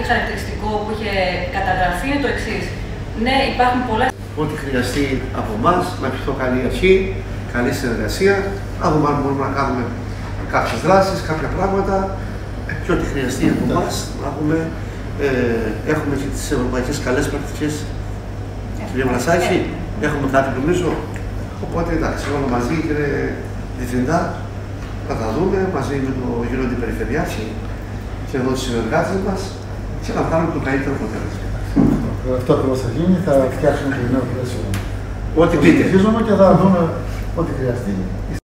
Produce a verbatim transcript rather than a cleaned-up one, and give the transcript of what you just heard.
χαρακτηριστικό που είχε καταγραφεί είναι το εξής. Ναι, υπάρχουν πολλά. Ό,τι χρειαστεί από εμάς, να πιο καλή αρχή, καλή συνεργασία, να δούμε αν μπορούμε να κάνουμε κάποιες δράσεις, κάποια πράγματα και ό,τι χρειαστεί από εμάς, να έχουμε, ε, έχουμε και τις ευρωπαϊκές καλές πρακτικές. Κύριε Βλασάκη, έχουμε κάτι νομίζω. Οπότε εντάξει, όλα μαζί, κύριε Διευθυντά, να τα δούμε μαζί με το γύρο την Περιφερειάρχη και εδώ τους συνεργάτες μας και να κάνουμε το καλύτερο αποτέλεσμα. Αυτό ακριβώς θα γίνει, θα φτιάξουμε το νέο πλαίσιο. Ό,τι πείτε. Και θα δούμε ό,τι χρειαστεί.